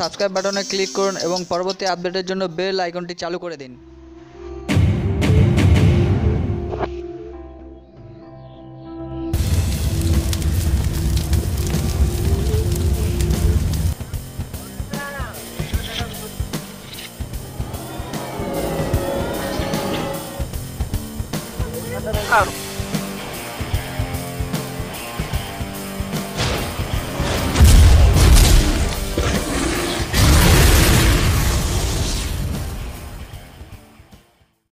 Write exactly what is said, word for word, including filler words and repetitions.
Subscribe বাটনে click করুন এবং পরবর্তী আপডেটের জন্য বেল আইকনটি চালু করে দিন। Ah.